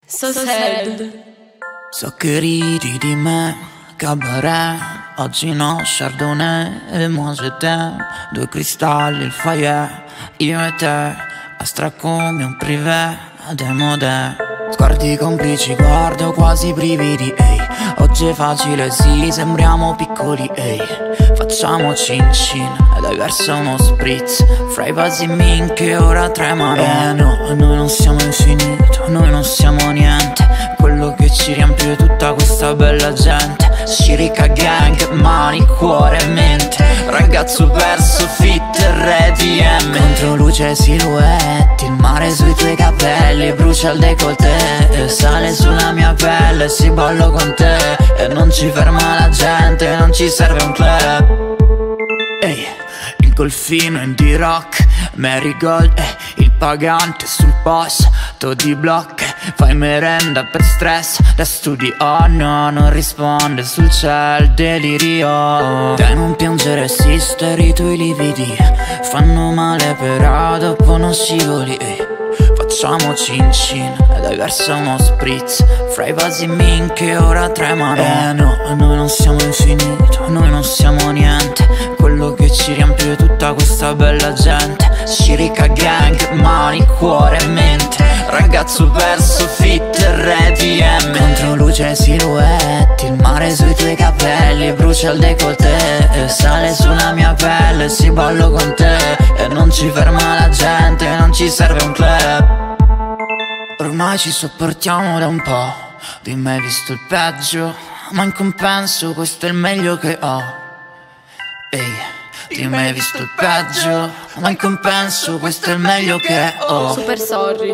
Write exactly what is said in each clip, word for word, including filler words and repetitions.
So sad. So che ridi di me, cabaret. Oggi no, chardonnay e moi je t'aime. Due cristalli, il foyer, io e te, astra come un privé, demodè. Sguardi complici, guardo quasi brividi, ehi. Oggi è facile, sì, sembriamo piccoli, ehi. Facciamo cin cin, ed hai verso uno spritz. Fra i vasi minche ora tremano. Eh no, noi non siamo infinito, noi non siamo niente. Quello che ci riempie tutta questa bella gente. Shirika gang, mani, cuore e mente. Ragazzo perso, fit, re D M. Contro luce e silhouette, il mare sui tuoi capelli. Brucia il décolleté, sale sulla mia pelle. Si ballo con te e non ci ferma la gente. Non ci serve un club. Ehi, il golfino in D-Rock, Marigold, eh, il pagante sul posto di block. Fai merenda per stress, da studi, oh no, non risponde sul ciel, delirio. Dai non piangere sister, i tuoi lividi fanno male però dopo non scivoli, eh. Facciamo cin cin, ed hai verso uno spritz. Fra i vasi minche ora tremano. Eh no, noi non siamo infinito, noi non siamo niente. Quello che ci riempie tutta questa bella gente. Shirika gang, mani, cuore e mente. Ragazzo perso, fit, re D M. Contro luce e silhouette, il mare sui tuoi capelli. Brucia il décolleté, sale sulla mia pelle. Si ballo con te e non ci ferma la gente. Non ci serve un club. Ormai ci sopportiamo da un po'. Di me hai visto il peggio, ma in compenso questo è il meglio che ho. Ehi, di me hai visto il peggio, ma in compenso questo è il meglio che ho. Super sorry.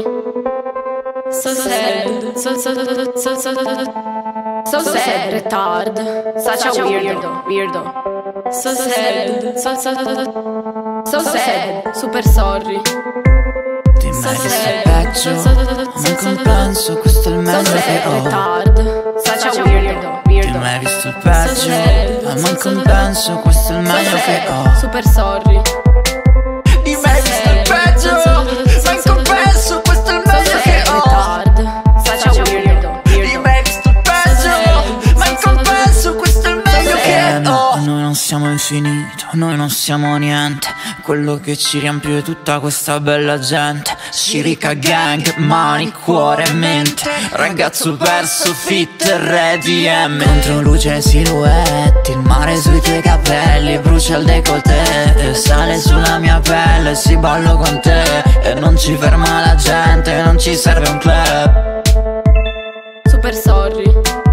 So sad. So so so so so so sad. Retard. Such a weirdo. Weirdo. So sad. So so so sad. Super sorry. Di me hai visto il peggio, ma in compenso questo è il meglio che ho. Retard. Such a weirdo. Di me hai visto il peggio, ma in compenso questo è il meglio che ho. Super sorry. Di me hai visto il peggio, ma in compenso questo è il meglio che ho. Such a weirdo. Di me hai visto il peggio, ma in compenso questo è il meglio che ho. Noi non siamo infinito, noi non siamo niente. Quello che ci riempie tutta questa bella gente. Shirika gang, mani, cuore e mente. Ragazzo perso, fit, re D M. Contro luce e silhouette, il mare sui tuoi capelli. Brucia il décolleté, sale sulla mia pelle. Si ballo con te e non ci ferma la gente. Non ci serve un club. Super sorry.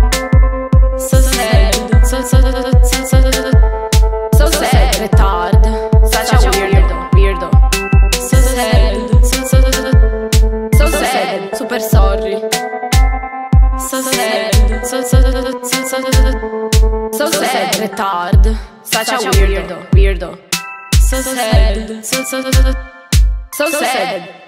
So sad. So so so so so so sad. Retard. Such a weirdo. Weirdo. So sad. So so so so sad. Super sorry. So sad. So so so so so sad. Retard. Such a weirdo. Weirdo. So sad. So so so so sad.